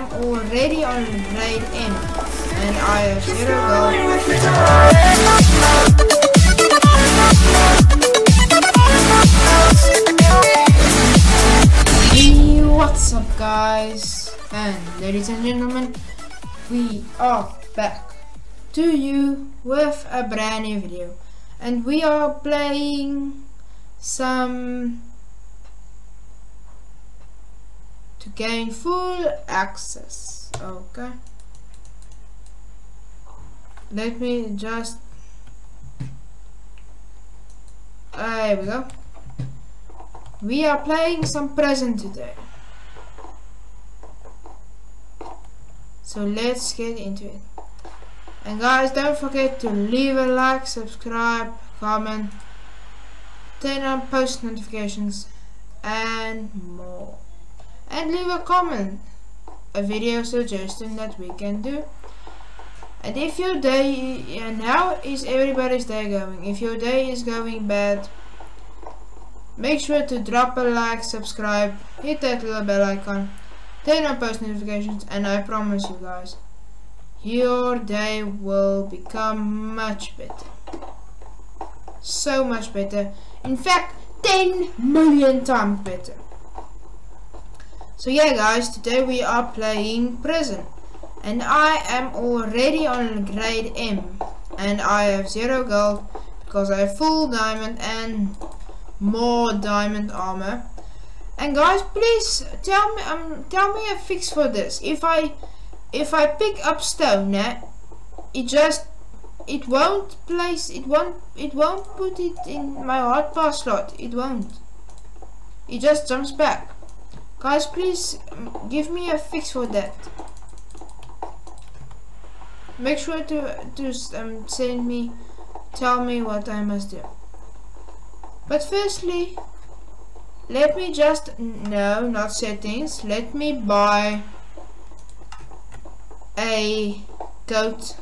already on grade M and I have 0 gold. Hey, what's up guys and ladies and gentlemen, we are back to you with a brand new video and we are playing some to gain full access. Okay, let me just, there we go. We are playing some Prison today, so let's get into it. And guys, don't forget to leave a like, subscribe, comment, turn on post notifications and more, and leave a comment, a video suggestion that we can do. And if your day, and how is everybody's day going? If your day is going bad, make sure to drop a like, subscribe, hit that little bell icon, turn on post notifications, and I promise you guys, your day will become much better. So much better. In fact, 10 million times better. So yeah guys, today we are playing Prison. And I am already on grade M. And I have 0 gold because I have full diamond and more diamond armor. And guys, please tell me a fix for this. If I pick up stone, it won't put it in my hotbar slot. It won't. It just jumps back. Guys, please give me a fix for that. Make sure to send me, tell me what I must do. But firstly, let me just, no, not settings, let me buy a goat.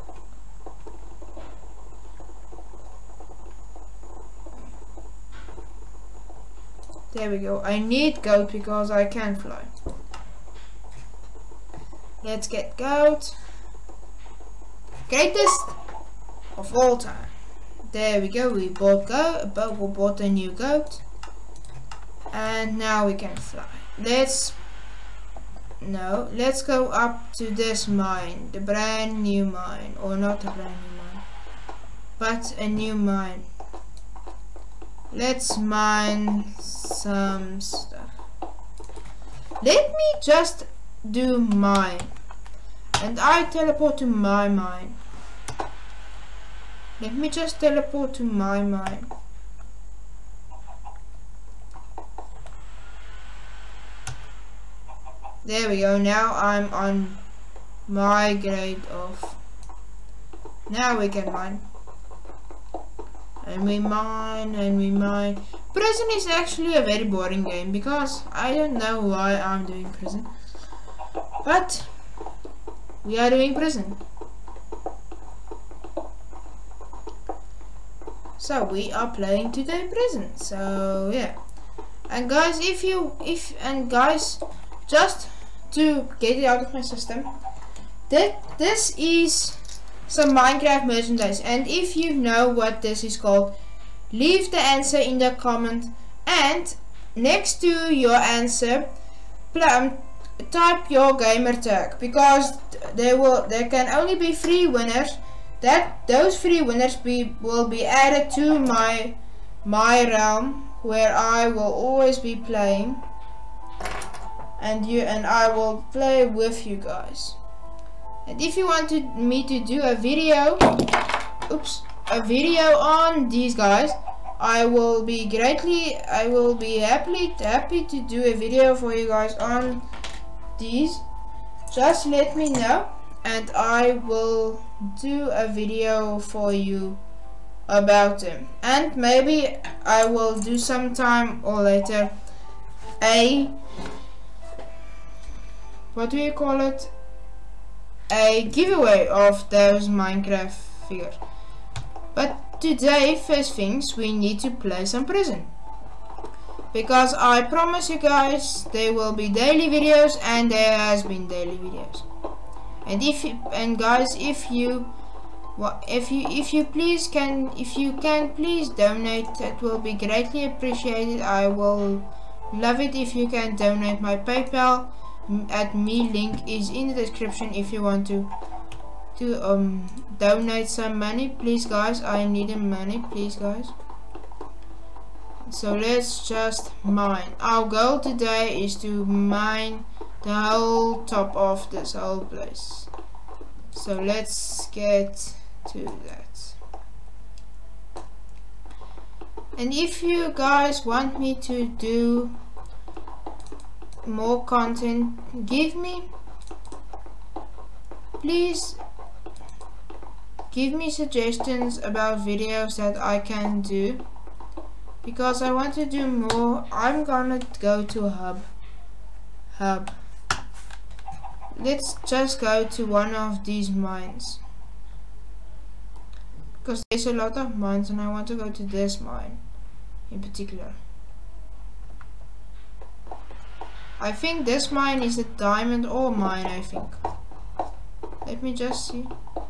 There we go. I need goat because I can fly. Let's get goat. Greatest of all time. There we go. We bought a new goat, and now we can fly. Let's go up to this mine, the brand new mine, or not a brand new mine, but a new mine. Let's mine some stuff. Let me just do mine, and I teleport to my mine. Let me just teleport to my mine. There we go. Now I'm on my grade of. Now we can mine. And we mine and we mine. Prison is actually a very boring game because I don't know why I'm doing Prison. But we are doing Prison. So we are playing today Prison. So yeah. And guys, guys, just to get it out of my system, this is some Minecraft merchandise, and if you know what this is called, leave the answer in the comment, and next to your answer type your gamer tag, because there can only be 3 winners. Those 3 winners will be added to my realm, where I will always be playing, and I will play with you guys. And if you want me to do a video, on these guys, I will be happy to do a video for you guys on these. Just let me know, and I will do a video for you about them. And maybe I will do sometime or later what do you call it? A giveaway of those Minecraft figures. But today, first things, we need to play some Prison. because I promise you guys there will be daily videos, and there has been daily videos. And if you can please donate, that will be greatly appreciated. I will love it if you can donate. My PayPal at me link is in the description if you want to donate some money. Please guys, I need money, please guys. So let's just mine. Our goal today is to mine the whole top of this whole place. So let's get to that. And if you guys want me to do more content, please give me suggestions about videos that I can do, because I want to do more. I'm gonna go to a hub. Let's just go to one of these mines, because there's a lot of mines and I want to go to this mine in particular. I think this mine is a diamond ore mine, I think. Let me just see.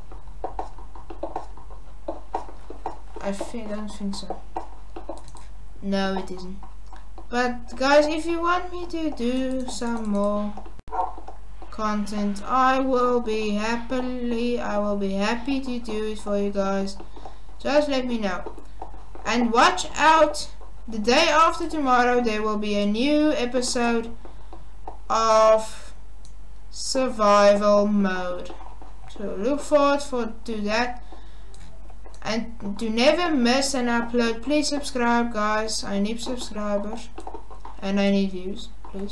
I don't think so. No, it isn't. But guys, if you want me to do some more content, I will be happy to do it for you guys. Just let me know. And watch out, the day after tomorrow there will be a new episode of survival mode. So look forward to that. And to never miss an upload, please subscribe guys. I need subscribers and I need views, please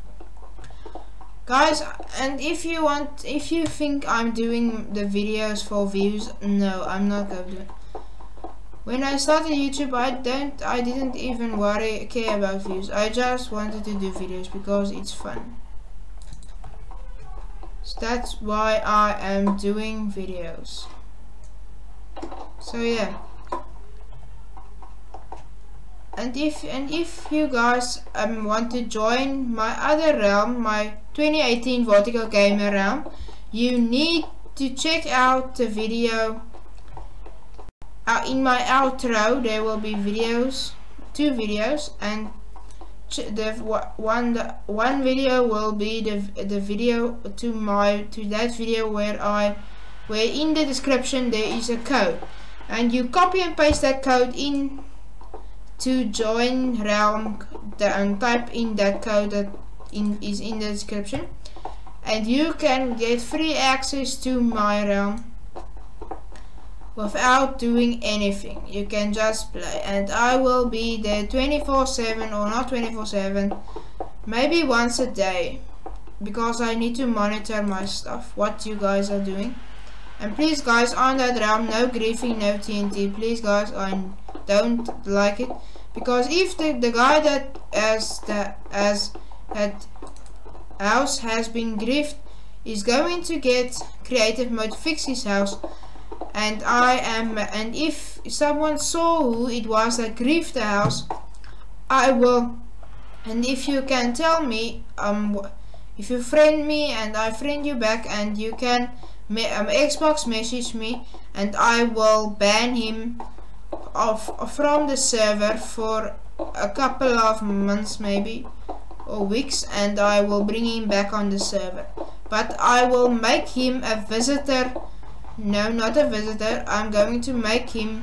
guys. And if you think I'm doing the videos for views, no, I'm not going to do it. When I started YouTube, I didn't even care about views. I just wanted to do videos because it's fun. So that's why I am doing videos. So yeah. And if you guys want to join my other realm, my 2018 Vertical Gamer realm, you need to check out the video. In my outro there will be videos, 2 videos, and one video will be the video to that video where in the description there is a code, and you copy and paste that code in to join realm and type in that code that is in the description, and you can get free access to my realm without doing anything. You can just play, and I will be there 24/7, or not 24/7, maybe once a day, because I need to monitor my stuff, what you guys are doing. And please guys, on that realm, no griefing, no TNT, please guys. I don't like it, because if the guy that house has been griefed is going to get creative mode, fix his house, and if someone saw who it was that griefed the house, I will. And if you can tell me, if you friend me and I friend you back, and you can Xbox message me, and I will ban him from the server for a couple of months maybe, or weeks, and I will bring him back on the server. But I will make him a visitor. No, not a visitor. I'm going to make him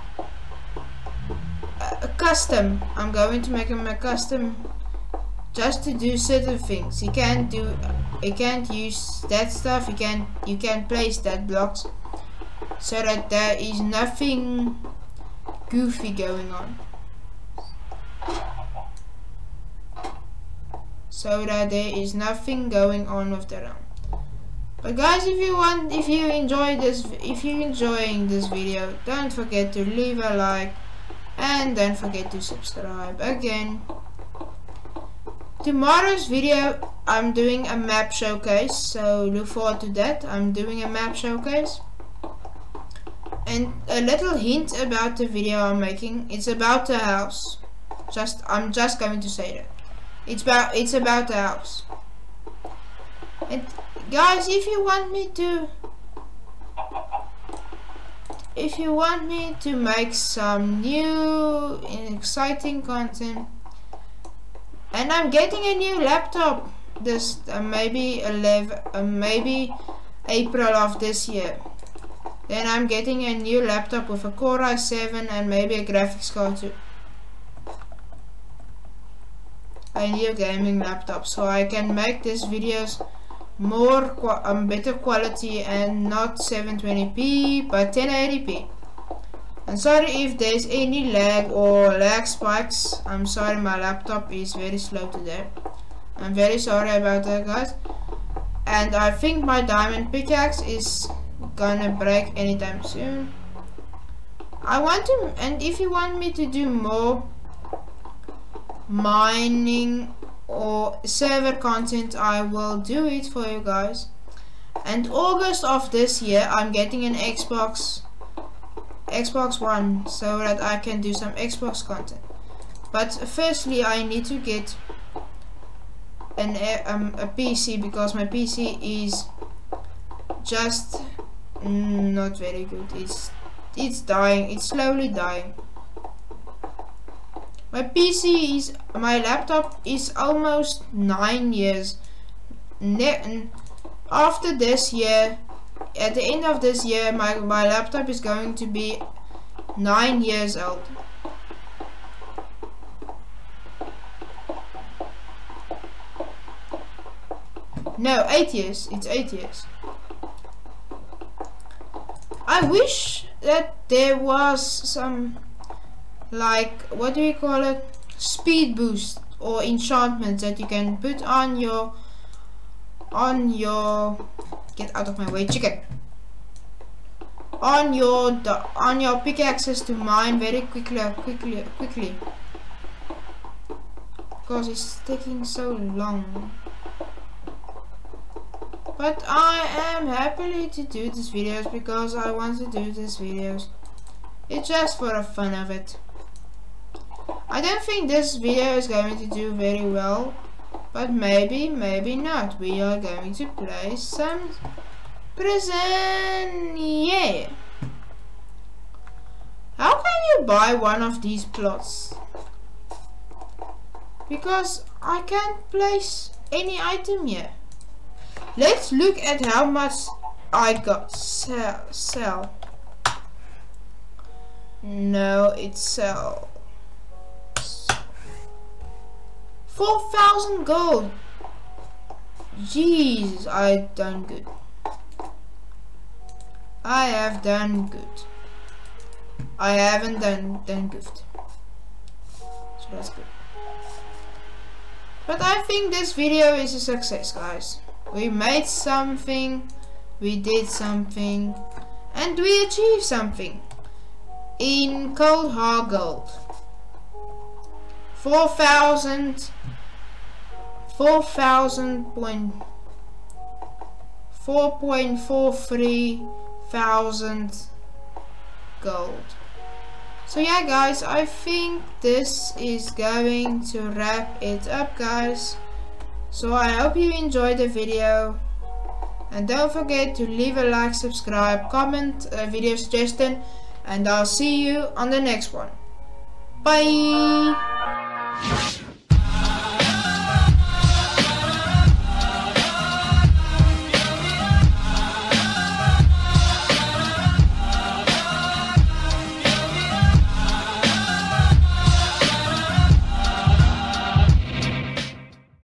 a custom. I'm going to make him a custom, just to do certain things. He can't use that stuff. You can place that blocks, so that there is nothing goofy going on. So that there is nothing going on with the realm. But guys, if you're enjoying this video, don't forget to leave a like, and don't forget to subscribe again. Tomorrow's video, I'm doing a map showcase, so look forward to that. I'm doing a map showcase. And a little hint about the video I'm making, it's about the house. I'm just going to say that. It's about the house. And guys, if you want me to make some new and exciting content, and I'm getting a new laptop this maybe April of this year. Then I'm getting a new laptop with a Core i7 and maybe a graphics card too. A new gaming laptop, so I can make these videos more better quality and not 720p but 1080p. And sorry if there's any lag or lag spikes. I'm sorry, my laptop is very slow today. I'm very sorry about that, guys. And I think my diamond pickaxe is gonna break anytime soon. And if you want me to do more mining or server content, I will do it for you guys. And August of this year I'm getting an Xbox One so that I can do some Xbox content. But firstly I need to get a PC, because my PC is just not very good. It's dying. It's slowly dying. My laptop is almost 9 years. After this year, at the end of this year, my laptop is going to be 9 years old. No, 8 years. It's 8 years. I wish that there was some, like, what do you call it, speed boost or enchantments that you can put on your get out of my way, chicken, on your pickaxes to mine very quickly, because it's taking so long. But I am happy to do these videos because I want to do these videos. It's just for the fun of it. I don't think this video is going to do very well, but maybe not. We are going to play some prison. Yeah. How can you buy one of these plots? Because I can't place any item here. Let's look at how much I got. Sell. No, it's sell. 4,000 gold. Jeez, I done good. I have done good. I haven't done good. So that's good. But I think this video is a success, guys. We made something, we did something, and we achieved something in Cold Hard Gold. 4.43 thousand gold. So yeah, guys, I think this is going to wrap it up, guys. So I hope you enjoyed the video, and don't forget to leave a like, subscribe, comment, a video suggestion, and I'll see you on the next one. Bye.